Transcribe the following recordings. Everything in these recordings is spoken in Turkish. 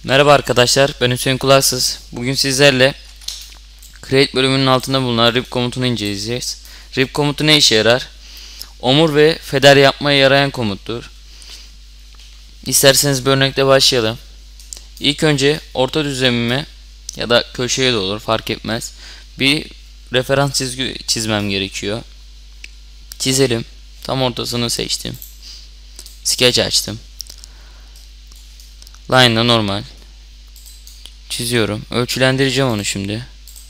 Merhaba arkadaşlar, ben Hüseyin Kulaksız. Bugün sizlerle create bölümünün altında bulunan rip komutunu inceleyeceğiz. Rip komutu ne işe yarar? Omur ve feder yapmaya yarayan komuttur. İsterseniz bir örnekle başlayalım. İlk önce orta düzlemime ya da köşeye de olur, fark etmez, bir referans çizgi çizmem gerekiyor. Çizelim. Tam ortasını seçtim. Sketch açtım. Line'da normal çiziyorum. Ölçülendireceğim onu şimdi.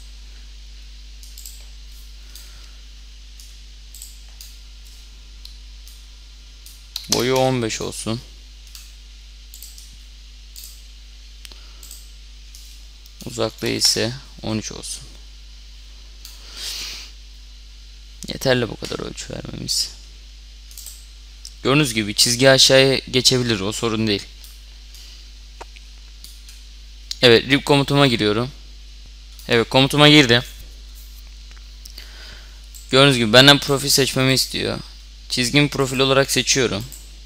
Boyu 15 olsun. Uzaklığı ise 13 olsun. Yeterli bu kadar ölçü vermemiz. Gördüğünüz gibi çizgi aşağıya geçebilir, o sorun değil. Evet, rip komutuma giriyorum. Evet, komutuma girdim. Gördüğünüz gibi benden profil seçmemi istiyor. Çizgimi profil olarak seçiyorum.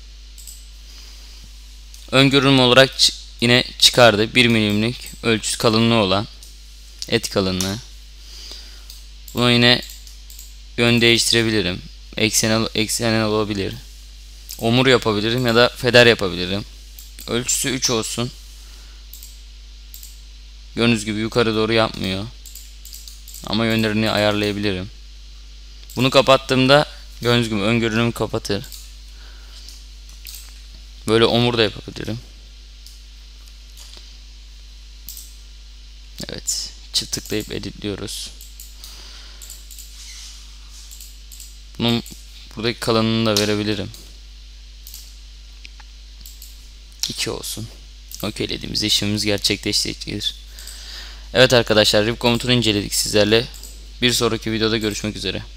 Ön görünüm olarak yine çıkardı. 1 milimlik ölçüsü kalınlığı olan et kalınlığı. Bunu yine yön değiştirebilirim. Eksenel olabilir. Omur yapabilirim ya da feder yapabilirim. Ölçüsü 3 olsun. Gördüğünüz gibi yukarı doğru yapmıyor. Ama yönlerini ayarlayabilirim. Bunu kapattığımda gördüğünüz gibi ön görünümü kapatır. Böyle omur da yapabilirim. Evet. Çift tıklayıp editliyoruz. Bunun buradaki kalınlığını da verebilirim. 2 olsun. Okeylediğimizde işlemimiz gerçekleşecektir. Evet arkadaşlar, rip komutunu inceledik sizlerle. Bir sonraki videoda görüşmek üzere.